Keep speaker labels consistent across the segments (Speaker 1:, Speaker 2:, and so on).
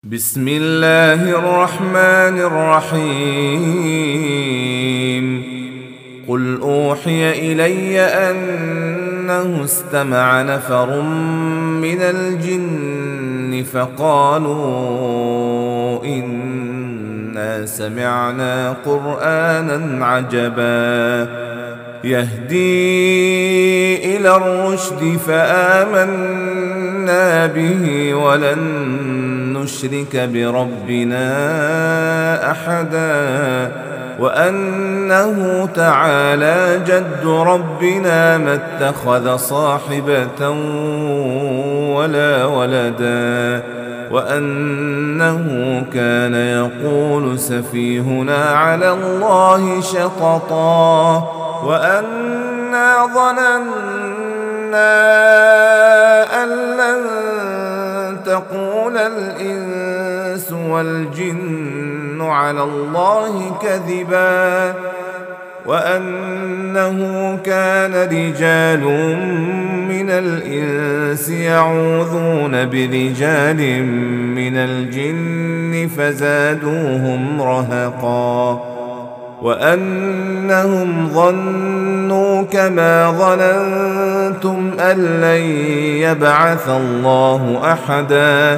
Speaker 1: بسم الله الرحمن الرحيم. قل أوحي إلي أنه استمع نفر من الجن فقالوا إنا سمعنا قرآنا عجبا يهدي إلى الرشد فآمنا به ولن نشرك بربنا أحدا وأنه تعالى جد ربنا ما اتخذ صاحبة ولا ولدا وأنه كان يقول سفيهنا على الله شططا وأنا ظننا أن لن تقول الإنس والجن على الله كذبا وأنه كان رجال من الإنس يعوذون برجال من الجن فزادوهم رهقا وأنهم ظنوا كما ظننتم أن لن يبعث الله أحدا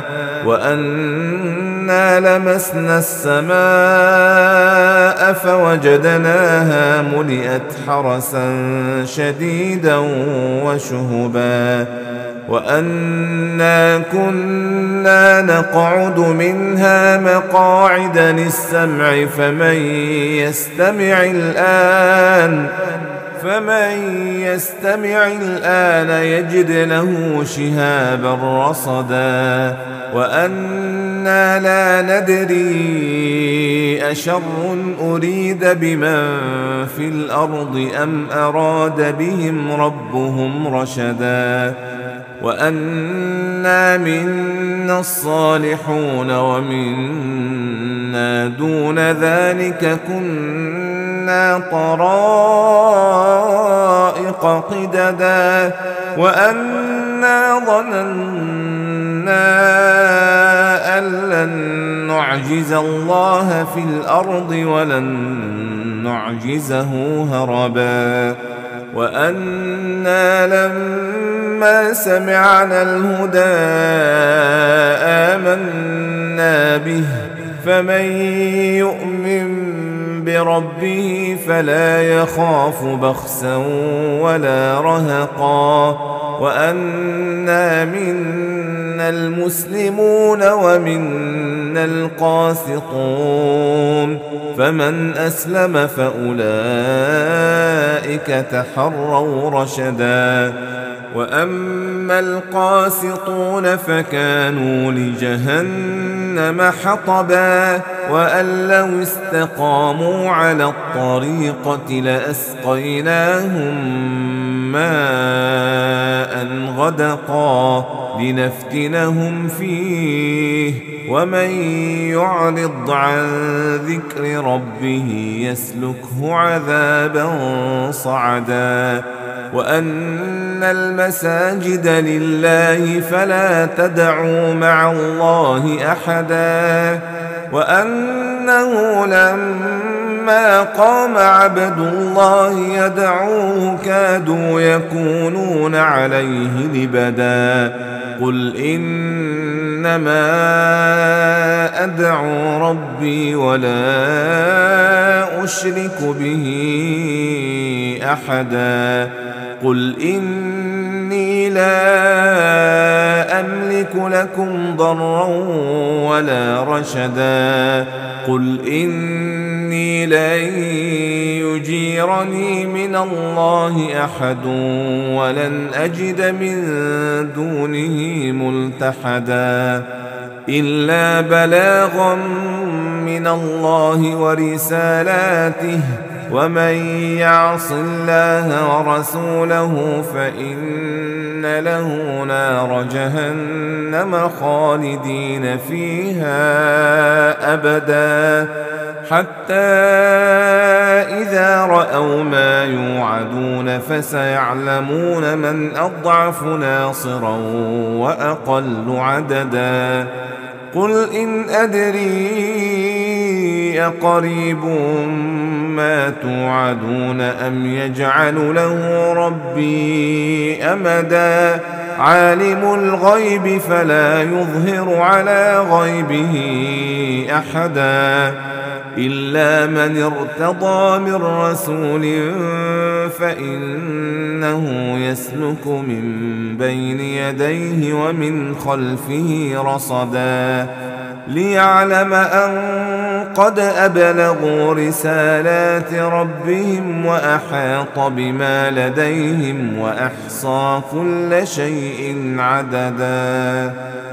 Speaker 1: وأنا لمسنا السماء فوجدناها ملئت حرسا شديدا وشهبا وأنا كنا نقعد منها مقاعد للسمع فمن يستمع الآن يجد له شهابا رصدا وأنا لا ندري أشر أريد بمن في الأرض أم أراد بهم ربهم رشدا وأنا منا الصالحون ومنا دون ذلك كنا طرائق قددا وأنا ظننا أن لن نعجز الله في الأرض ولن نعجزه هربا وأنا لما سمعنا الهدى آمنا به فمن يؤمن بربه فلا يخاف بخسا ولا رهقا وأنا منا المسلمون ومنا القاسطون فمن أسلم فأولئك تحروا رشدا وأما القاسطون فكانوا لجهنم حطبا وأن لو استقاموا على الطريقة لأسقيناهم ماء غدقا لنفتنهم فيه ومن يعرض عن ذكر ربه يسلكه عذابا صعدا وأن المساجد لله فلا تدعوا مع الله أحدا وأنه لما قام عبد الله يدعوه كادوا يكونون عليه لبدا قل إنما أدعو ربي ولا أشرك به أحدا قل إني لا أملك لكم ضرا ولا رشدا قل إني لن يجيرني من الله أحد ولن أجد من دونه ملتحدا إلا بلاغا من الله ورسالاته ومن يعص الله ورسوله فإن له نار جهنم خالدين فيها أبدا حتى إذا رأوا ما يوعدون فسيعلمون من أضعف ناصرا وأقل عددا قل إن أدري أقريب ما توعدون أم يجعل له ربي أمدا عالم الغيب فلا يظهر على غيبه أحدا إلا من ارتضى من رسول فإنه يسلك من بين يديه ومن خلفه رصدا ليعلم أن قد أبلغوا رسالات ربهم وأحاط بما لديهم وأحصى كل شيء عددا